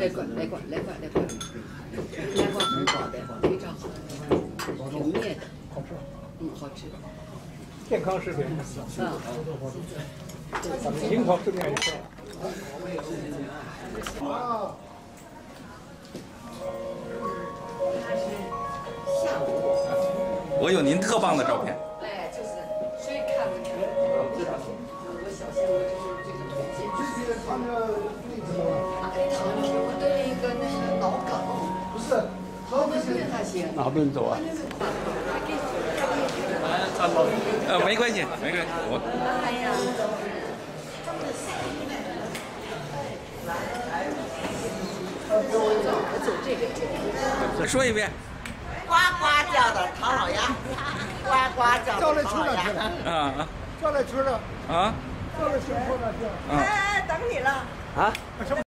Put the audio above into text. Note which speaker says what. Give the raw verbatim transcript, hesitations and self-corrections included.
Speaker 1: 来过来过来过来过，南瓜很高的，非常好，挺灭的，好吃，嗯，好吃。
Speaker 2: 健康食品。
Speaker 1: 嗯。
Speaker 2: 咱们营口食品也是。
Speaker 1: 啊。下午。
Speaker 3: 我有您特棒的照片。
Speaker 1: 哎，就是，所以看不见。我小心，我这是这个腿筋。这是他那个那个。啊，给糖尿我得了一个那个脑梗。不是，脑梗是他些。
Speaker 2: 哪顿走啊？
Speaker 3: 呃，没关系，没关系，我。
Speaker 1: 哎呀。走这个。
Speaker 3: 再说一遍。
Speaker 4: 呱呱叫的唐老鸭，呱呱叫
Speaker 2: 叫来
Speaker 4: 的唐老鸭。
Speaker 2: 吃了去了。
Speaker 3: 啊啊。
Speaker 2: 叫来吃了。
Speaker 3: 啊。
Speaker 2: 叫来吃了去了。
Speaker 4: 哎，等你了。
Speaker 2: 啊？什么？